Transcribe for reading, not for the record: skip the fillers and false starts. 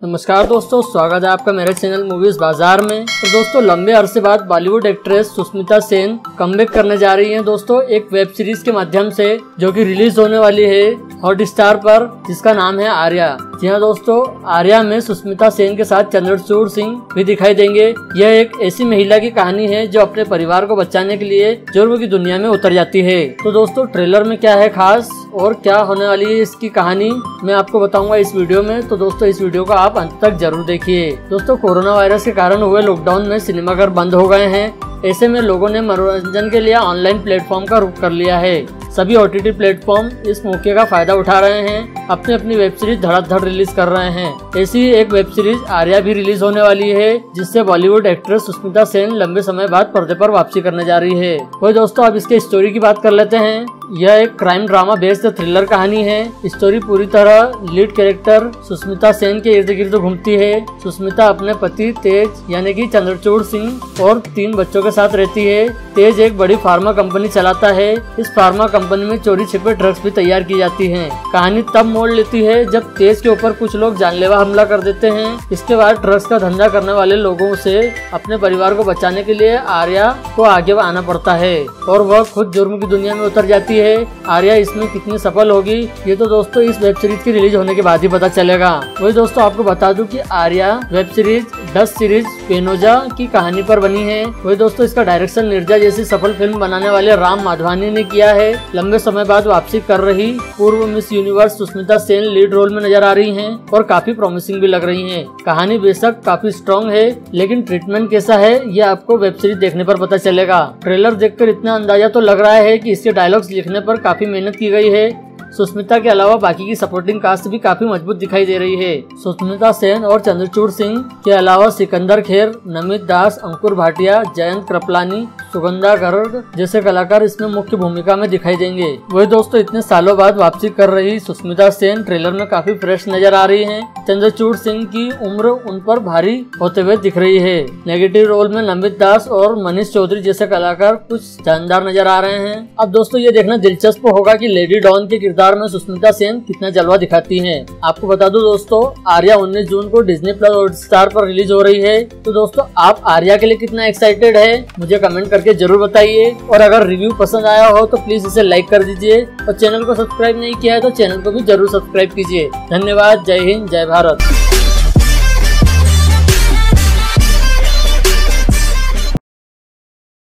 नमस्कार दोस्तों, स्वागत है आपका मेरे चैनल मूवीज बाजार में। तो दोस्तों, लंबे अरसे बाद Bollywood actress Sushmita Sen comeback करने जा रही हैं दोस्तों एक वेब सीरीज के माध्यम से, जो कि रिलीज होने वाली है हॉटस्टार पर, जिसका नाम है आर्या। जी हाँ दोस्तों, आर्या में सुष्मिता सेन के साथ चंद्रचूड़ सिंह भी दिखाई देंगे। यह एक ऐसी महिला की कहानी है जो अपने परिवार को बचाने के लिए जुर्म की दुनिया में उतर जाती है। तो दोस्तों, ट्रेलर में क्या है खास और क्या होने वाली है इसकी कहानी, मैं आपको बताऊंगा इस वीडियो में। तो दोस्तों, इस वीडियो को आप अंत तक जरूर देखिए। दोस्तों, कोरोना वायरस के कारण हुए लॉकडाउन में सिनेमाघर बंद हो गए हैं। ऐसे में लोगों ने मनोरंजन के लिए ऑनलाइन प्लेटफॉर्म का रुख कर लिया है। सभी OTT प्लेटफॉर्म इस मौके का फायदा उठा रहे हैं, अपनी अपनी वेब सीरीज धड़ाधड़ रिलीज कर रहे हैं। ऐसी ही एक वेब सीरीज आर्या भी रिलीज होने वाली है, जिससे बॉलीवुड एक्ट्रेस सुष्मिता सेन लंबे समय बाद पर्दे पर वापसी करने जा रही है। वही दोस्तों, अब इसके स्टोरी की बात कर लेते हैं। यह एक क्राइम ड्रामा बेस्ड थ्रिलर कहानी है। स्टोरी पूरी तरह लीड कैरेक्टर सुष्मिता सेन के इर्द गिर्द घूमती है। सुष्मिता अपने पति तेज यानी कि चंद्रचूड़ सिंह और 3 बच्चों के साथ रहती है। तेज एक बड़ी फार्मा कंपनी चलाता है। इस फार्मा कंपनी में चोरी छिपे ड्रग्स भी तैयार की जाती हैं। कहानी तब मोड़ लेती है जब तेज के ऊपर कुछ लोग जानलेवा हमला कर देते हैं। इसके बाद ड्रग्स का धंधा करने वाले लोगों से अपने परिवार को बचाने के लिए आर्या को आगे आना पड़ता है और वह खुद जुर्म की दुनिया में उतर जाती है। आर्या इसमें कितनी सफल होगी, ये तो दोस्तों इस वेब सीरीज की रिलीज होने के बाद ही पता चलेगा। वही दोस्तों, आपको बता दूं कि Aarya web series Dutch series Penoza की कहानी पर बनी है। वही दोस्तों, इसका डायरेक्शन निर्जा जैसी सफल फिल्म बनाने वाले राम माधवानी ने किया है। लंबे समय बाद वापसी कर रही पूर्व Miss Universe Sushmita Sen lead role में नजर आ रही हैं और काफी प्रॉमिसिंग भी लग रही हैं। कहानी बेशक काफी स्ट्रॉन्ग है, लेकिन ट्रीटमेंट कैसा है ये आपको वेब सीरीज देखने पर पता चलेगा। ट्रेलर देखकर इतना अंदाजा तो लग रहा है कि इसके डायलॉग्स लिखने पर काफी मेहनत की गई है। सुष्मिता के अलावा बाकी की सपोर्टिंग कास्ट भी काफी मजबूत दिखाई दे रही है। सुष्मिता सेन और चंद्रचूड़ सिंह के अलावा सिकंदर खेर, नमित दास, अंकुर भाटिया, जयंत कृपलानी, सुगंधा गर्ग जैसे कलाकार इसमें मुख्य भूमिका में दिखाई देंगे। वही दोस्तों, इतने सालों बाद वापसी कर रही सुष्मिता सेन ट्रेलर में काफी फ्रेश नजर आ रही हैं। चंद्रचूड़ सिंह की उम्र उन पर भारी होते हुए दिख रही है। नेगेटिव रोल में नमित दास और मनीष चौधरी जैसे कलाकार कुछ जानदार नजर आ रहे हैं। अब दोस्तों, ये देखना दिलचस्प होगा कि लेडी डॉन के किरदार में सुष्मिता सेन कितना जलवा दिखाती हैं। आपको बता दूं दोस्तों, आर्या 19 जून को डिज्नी प्लस हॉटस्टार पर रिलीज हो रही है। तो दोस्तों, आप आर्या के लिए कितना एक्साइटेड है मुझे कमेंट करके जरूर बताइए। और अगर रिव्यू पसंद आया हो तो प्लीज इसे लाइक कर दीजिए और चैनल को सब्सक्राइब नहीं किया है तो चैनल को भी जरूर सब्सक्राइब कीजिए। धन्यवाद। जय हिंद, जय भारत।